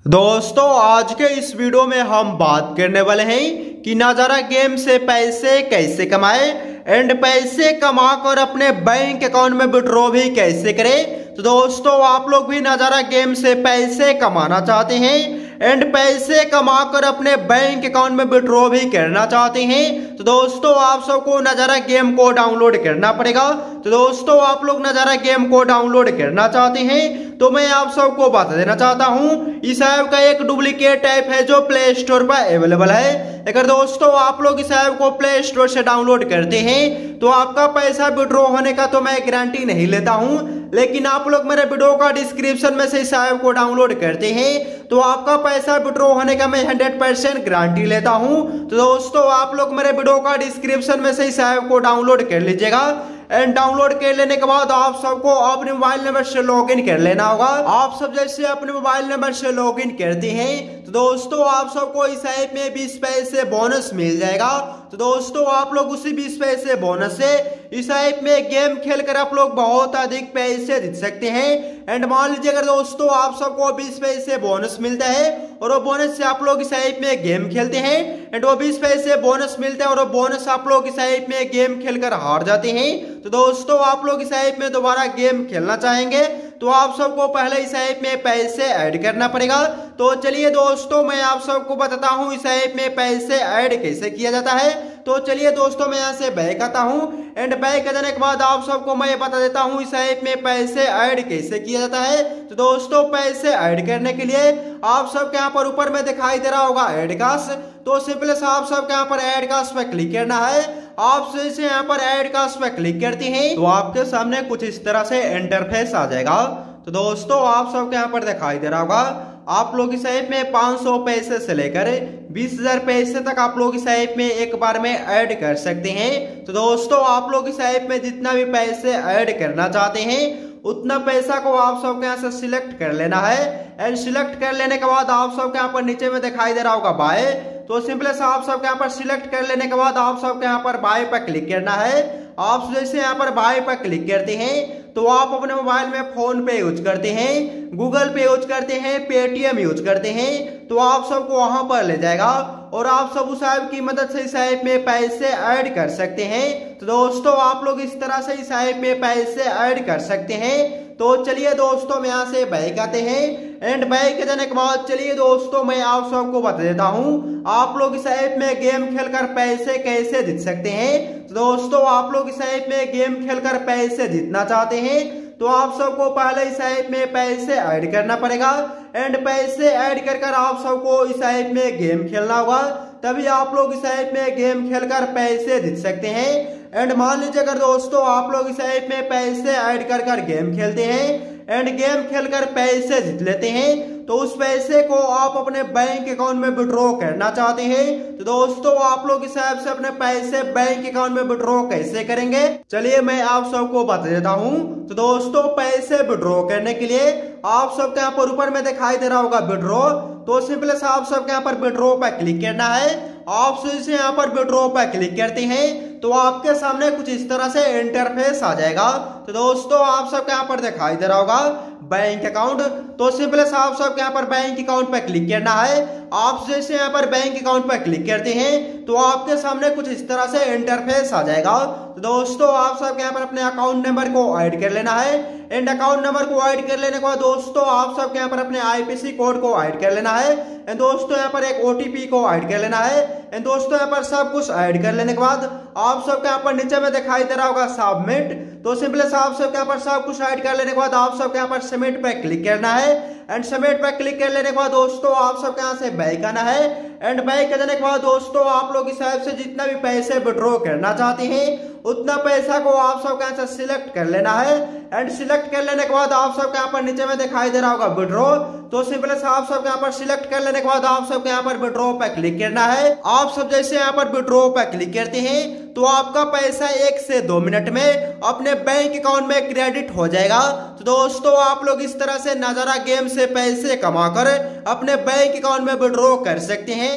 दोस्तों आज के इस वीडियो में हम बात करने वाले हैं कि नजारा गेम से पैसे कैसे कमाए एंड पैसे कमाकर अपने बैंक अकाउंट में विड्रॉ भी कैसे करें। तो दोस्तों आप लोग भी नजारा गेम से पैसे कमाना चाहते हैं एंड पैसे कमाकर अपने बैंक अकाउंट में विड्रॉ भी करना चाहते हैं तो दोस्तों आप सबको नजारा गेम को डाउनलोड करना पड़ेगा। तो दोस्तों आप लोग नजारा गेम को डाउनलोड करना चाहते हैं तो मैं आप सबको बता देना चाहता हूं इस ऐप का एक डुप्लीकेट ऐप है जो प्ले स्टोर पर अवेलेबल है। अगर दोस्तों आप लोग इस ऐप को प्ले स्टोर से डाउनलोड करते हैं तो आपका पैसा विड्रॉ होने का तो मैं गारंटी नहीं लेता हूं, लेकिन आप लोग मेरे वीडियो का डिस्क्रिप्शन में से इस ऐप को डाउनलोड करते हैं तो आपका पैसा विड्रॉ होने का मैं 100% गारंटी लेता हूं। तो दोस्तों आप लोग मेरे वीडियो का डिस्क्रिप्शन में से इस ऐप को डाउनलोड कर लीजिएगा एंड डाउनलोड कर लेने के बाद आप सबको अपने मोबाइल नंबर से लॉगिन कर लेना होगा। आप सब जैसे अपने मोबाइल नंबर से लॉगिन करते हैं तो दोस्तों आप सबको इस ऐप में 20 पैसे बोनस मिल जाएगा। तो दोस्तों आप लोग उसी 20 पैसे बोनस से इस ऐप में गेम खेलकर आप लोग बहुत अधिक पैसे जीत सकते हैं। एंड मान लीजिए अगर दोस्तों आप सबको 20 पैसे बोनस मिलता है और वो बोनस से आप लोग इस ऐप में गेम खेलते हैं एंड वो 20 पैसे बोनस मिलता है और वो बोनस आप लोग इस ऐप में गेम खेलकर हार जाते हैं तो दोस्तों आप लोग इस ऐप में दोबारा गेम खेलना चाहेंगे तो आप सबको पहले इस ऐप में पैसे ऐड करना पड़ेगा। तो चलिए दोस्तों मैं आप सबको बताता हूं इस ऐप में पैसे ऐड कैसे किया जाता है। तो चलिए दोस्तों मैं यहाँ से बैक आता हूं एंड बैक जाने के बाद आप सबको मैं बता देता हूं इस ऐप में पैसे ऐड कैसे किया जाता है। तो दोस्तों पैसे ऐड करने के लिए आप सबके यहाँ पर ऊपर में दिखाई दे रहा होगा ऐड कास्ट, तो सिंपल से आप सबके यहाँ पर ऐड कास्ट पे क्लिक करना है। आप जैसे यहाँ पर ऐड कास्ट पे क्लिक करते हैं तो आपके सामने कुछ इस तरह से इंटरफेस आ जाएगा। तो दोस्तों आप सबके यहाँ पर दिखाई दे रहा होगा आप लोग इस ऐप में 500 पैसे से लेकर 20,000 पैसे तक आप लोग इस ऐप में एक बार में ऐड कर सकते हैं। तो दोस्तों आप लोग इस ऐप में जितना भी पैसे ऐड करना चाहते हैं उतना पैसा को आप सबके यहाँ से सिलेक्ट कर लेना है एंड सिलेक्ट कर लेने के बाद आप सबके यहाँ पर नीचे में दिखाई दे रहा होगा बाय, तो सिंपल से आप सबके यहाँ पर सिलेक्ट कर लेने के बाद आप सबके यहाँ पर बाय पर क्लिक करना है। आप जैसे यहाँ पर बाय पर क्लिक करते हैं तो आप अपने मोबाइल में फोन पे यूज करते हैं, गूगल पे यूज करते हैं, पेटीएम यूज करते हैं तो आप सबको वहां पर ले जाएगा और आप सब उस ऐप की मदद से इस ऐप में पैसे ऐड कर सकते हैं। तो दोस्तों आप लोग इस तरह से इस ऐप में पैसे ऐड कर सकते हैं। तो चलिए दोस्तों मैं यहाँ से बैक आते हैं एंड बैक जाने के बाद चलिए दोस्तों मैं आप सबको बता देता हूँ आप लोग इस ऐप में गेम खेलकर पैसे कैसे जीत सकते हैं। तो दोस्तों आप लोग इस ऐप में गेम खेलकर पैसे जीतना चाहते हैं तो आप सबको पहले इस ऐप में पैसे ऐड करना पड़ेगा एंड पैसे ऐड कर आप सबको इस ऐप में गेम खेलना होगा, तभी आप लोग इस ऐप में गेम खेलकर पैसे जीत सकते हैं। एंड मान लीजिए अगर दोस्तों आप लोग इस ऐप में पैसे ऐड कर गेम खेलते हैं एंड गेम खेलकर पैसे जीत लेते हैं तो उस पैसे को आप अपने बैंक अकाउंट में विड्रॉ करना चाहते हैं। तो दोस्तों आप लोग इस ऐप से अपने पैसे बैंक अकाउंट में विड्रॉ कैसे करेंगे चलिए मैं आप सबको बता देता हूं। तो दोस्तों पैसे विड्रॉ करने के लिए आप सबके यहाँ पर ऊपर में दिखाई दे रहा होगा विड्रॉ, तो सिंपल से आप सबके यहाँ पर विड्रॉ पर क्लिक करना है। आप जैसे यहाँ पर विड्रॉ पर क्लिक करते हैं तो आपके सामने कुछ इस तरह से इंटरफेस आ जाएगा। तो दोस्तों आप सबके यहाँ पर दिखाई दे रहा होगा बैंक अकाउंट, तो सिंपल से आप सबके यहाँ पर बैंक अकाउंट पर क्लिक करना है। आप जैसे यहाँ पर बैंक अकाउंट पर क्लिक करते हैं तो आपके सामने कुछ इस तरह से इंटरफेस आ जाएगा। तो दोस्तों आप सबके यहाँ पर अपने अकाउंट नंबर को ऐड कर लेना है एंड अकाउंट नंबर को ऐड कर लेने के बाद दोस्तों आप सबके यहाँ पर अपने आईपीसी कोड को ऐड कर लेना है एंड दोस्तों यहाँ पर एक ओटीपी को ऐड कर लेना है एंड दोस्तों यहाँ पर सब कुछ ऐड कर लेने के बाद आप सबके यहाँ पर नीचे में दिखाई दे रहा होगा सबमिट, तो सिंपल से आप सबके यहाँ पर सब कुछ ऐड कर लेने के बाद आप सबके यहाँ पर सबमिट पे क्लिक करना है एंड सबमिट पे क्लिक कर लेने के बाद दोस्तों आप सबके यहाँ से बैक आना है एंड बैक करने के बाद दोस्तों आप लोग इस ऐप से जितना भी पैसे विड्रॉ करना चाहते हैं उतना पैसा को आप सबके यहाँ से सिलेक्ट कर लेना है एंड सिलेक्ट कर लेने के बाद आप सबके यहाँ पर नीचे में दिखाई दे रहा होगा विड्रॉ, तो सिंपल से आप सबके यहाँ पर सिलेक्ट कर लेने के बाद आप सबके यहाँ पर विड्रॉ पे क्लिक करना है। आप सब जैसे यहाँ पर विड्रॉ पे क्लिक करते हैं तो आपका पैसा 1 से 2 मिनट में अपने बैंक अकाउंट में क्रेडिट हो जाएगा। तो दोस्तों आप लोग इस तरह से नजारा गेम से पैसे कमाकर अपने बैंक अकाउंट में विड्रॉ कर सकते हैं।